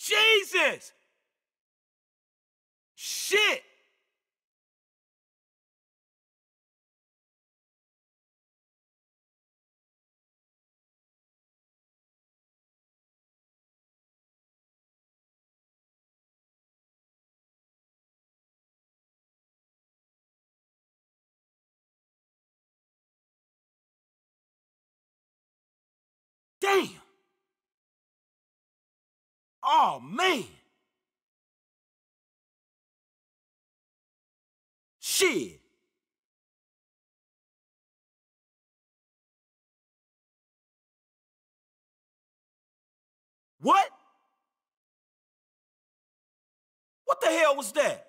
Jesus! Shit! Damn! Oh, man! Shit! What? What the hell was that?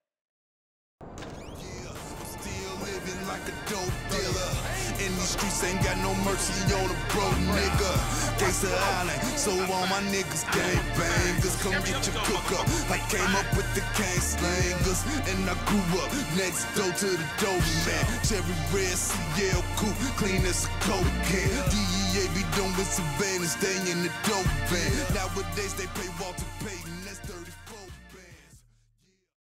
Like a dope dealer. In these streets ain't got no mercy on a broke nigga. Gangsta Island, so all my niggas gang bangers. Come get your cook up. I came up with the gang slangers, and I grew up next door to the dope man. Cherry red CL coupe, clean as a coke can. DEA be doing surveillance, stay in the dope van. Nowadays they pay Walter Payton.